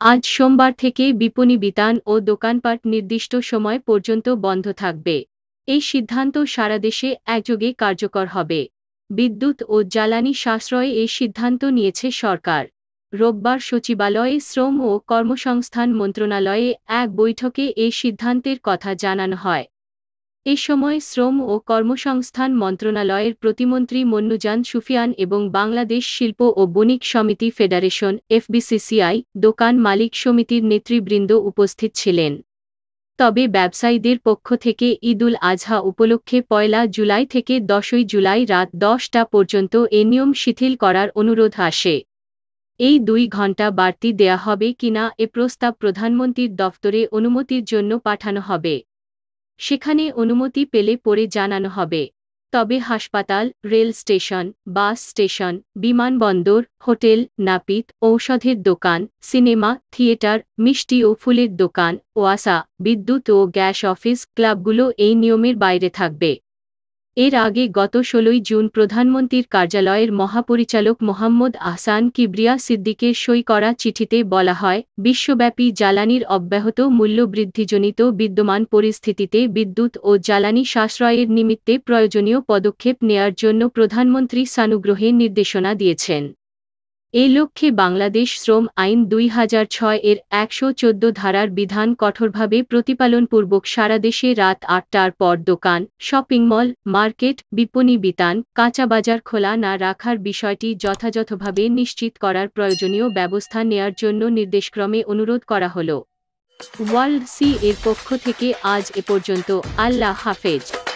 আজ সোমবার থেকে বিপণী বিতান ও দোকানপাট নির্দিষ্ট সময় পর্যন্ত বন্ধ থাকবে। এই সিদ্ধান্ত সারা দেশে একযোগে কার্যকর হবে। বিদ্যুৎ ও জ্বালানি সাশ্রয়ে এই সিদ্ধান্ত নিয়েছে সরকার। রোববার সচিবালয়ে শ্রম ও কর্মসংস্থান মন্ত্রণালয়ে এক বৈঠকে এই সিদ্ধান্তের কথা জানানো হয়। এ সময় শ্রম ও কর্মসংস্থান মন্ত্রণালয়ের প্রতিমন্ত্রী মন্নুজান সুফিয়ান এবং বাংলাদেশ শিল্প ও বণিক সমিতি ফেডারেশন এফবিসিসিআই দোকান মালিক সমিতির নেতৃবৃন্দ উপস্থিত ছিলেন। তবে ব্যবসায়ীদের পক্ষ থেকে ঈদুল আজহা উপলক্ষে ১ জুলাই থেকে ১০ জুলাই রাত ১০টা পর্যন্ত এ নিয়ম শিথিল করার অনুরোধ আসে। এই ২ ঘণ্টা বাড়তি দেয়া হবে কিনা এ প্রস্তাব প্রধানমন্ত্রীর দফতরে অনুমতির জন্য পাঠানো হবে। সেখানে অনুমতি পেলে পরে জানানো হবে। তবে হাসপাতাল, রেল স্টেশন, বাস স্টেশন, বিমানবন্দর, হোটেল, নাপিত, ঔষধের দোকান, সিনেমা, থিয়েটার, মিষ্টি ও ফুলের দোকান, ওয়াসা, বিদ্যুৎ ও গ্যাস অফিস, ক্লাবগুলো এই নিয়মের বাইরে থাকবে। এর আগে গত ১৬ জুন প্রধানমন্ত্রীর কার্যালয়ের মহাপরিচালক মোহাম্মদ আহসান কিবরিয়া সিদ্দিকের সই করা চিঠিতে বলা হয়, বিশ্বব্যাপী জ্বালানির অব্যাহত মূল্যবৃদ্ধিজনিত বিদ্যমান পরিস্থিতিতে বিদ্যুৎ ও জ্বালানি সাশ্রয়ের নিমিত্তে প্রয়োজনীয় পদক্ষেপ নেয়ার জন্য প্রধানমন্ত্রী সানুগ্রহে নির্দেশনা দিয়েছেন। এই লক্ষ্যে বাংলাদেশ শ্রম আইন ২০০৬ এর ১১৪ ধারার বিধান কঠোরভাবে প্রতিপালনপূর্বক সারা দেশে রাত ৮টার পর দোকান, শপিং মল, মার্কেট, বিপণী বিতান, কাঁচা বাজার খোলা না রাখার বিষয়টি যথাযথভাবে নিশ্চিত করার প্রয়োজনীয় ব্যবস্থা নেয়ার জন্য নির্দেশক্রমে অনুরোধ করা হলো। ওয়ার্ল্ড সি এর পক্ষ থেকে আজ এ পর্যন্ত। আল্লাহ হাফেজ।